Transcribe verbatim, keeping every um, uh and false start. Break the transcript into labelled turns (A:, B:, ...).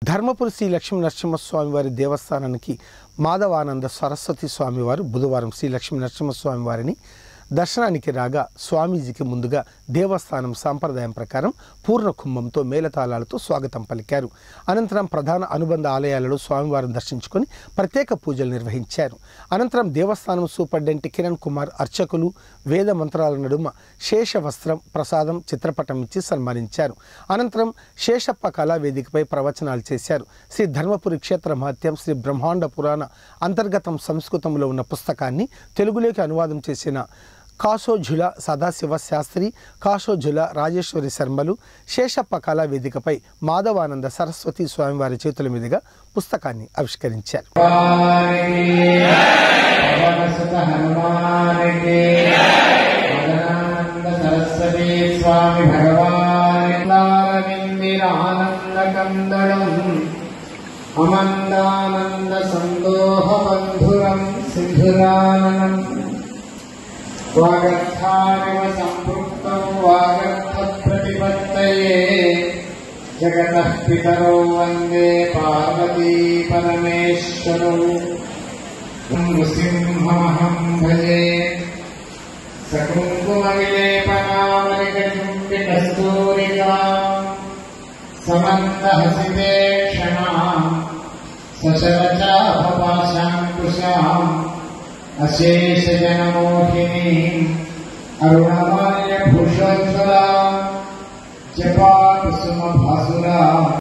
A: ధర్మపురి శ్రీ లక్ష్మీ నరసింహస్వామి వారి దేవస్థానానికి మాధవానంద సరస్వతి స్వామివారు బుధవారం శ్రీ లక్ష్మీ నరసింహస్వామి వారిని దర్శనానికి రాగా స్వామీజీకి ముందుగా దేవస్థానం సాంప్రదాయం ప్రకారం పూర్ణ కుంభంతో మేళతాళాలతో స్వాగతం పలికారు. అనంతరం ప్రధాన అనుబంధ ఆలయాలలో స్వామివారిని దర్శించుకొని ప్రత్యేక పూజలు నిర్వహించారు. అనంతరం దేవస్థానం సూపరింటెండెంట్ కిరణ్ కుమార్ అర్చకులు వేద మంత్రాల నడుమ శేష వస్త్రం ప్రసాదం చిత్రపటం ఇచ్చి సన్మానించారు. అనంతరం శేషప్ప కళావేదికపై ప్రవచనాలు చేశారు. శ్రీ ధర్మపురి క్షేత్ర మహత్యం శ్రీ బ్రహ్మాండ పురాణ అంతర్గతం సంస్కృతంలో ఉన్న పుస్తకాన్ని తెలుగులోకి అనువాదం చేసిన కాసోజుల సదాశివ శాస్త్రి, కాసోజుల రాజేశ్వరి శర్మలు శేషప్ప కళావేదికపై మాధవానంద సరస్వతి స్వామివారి చేతుల మీదుగా పుస్తకాన్ని ఆవిష్కరించారు.
B: అమందానంద సందోహ బంధురం సింధురాననం వాగర్థానివ సంపృక్తం వాగర్థ ప్రతిపత్తయే జగతః పితరో వందే పార్వతీ పరమేశ్వరౌ నృసింహమహం భజే సకుంకుమవిలేపనామలికచుంబికస్తూరికా సమందహసితే క్షణాం సశరచాపపాశాంకుశాం అశేషజనమోహినీం అరుణమాల్య భూషోజ్వలాం జపాకుసుమభాసురాం